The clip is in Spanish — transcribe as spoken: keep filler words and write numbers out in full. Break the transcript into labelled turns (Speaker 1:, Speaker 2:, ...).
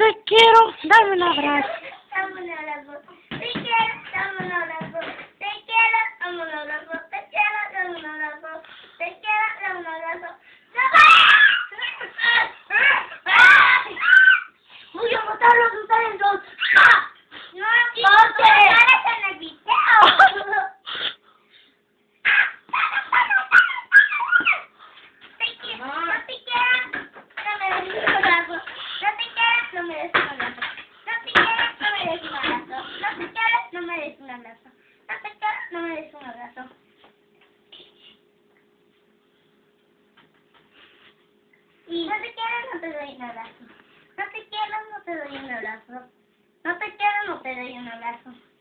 Speaker 1: Te quiero, dame un abrazo.
Speaker 2: Dame un abrazo. Te quiero, dame un abrazo. Te quiero, dame un abrazo. Te quiero, dame un abrazo. Te quiero, dame un abrazo. Voy a matarlos ustedes dos. No, no te pares en el video. Te quiero, no te quiero. No me des un abrazo. No te quiero, no me des un abrazo. No te quiero, no me des un abrazo. No te quiero, no me des un abrazo. No te quiero, no me des un abrazo. Y no te quiero, no te doy un abrazo. No te quiero, no te doy un abrazo. No te quiero, no te doy un abrazo.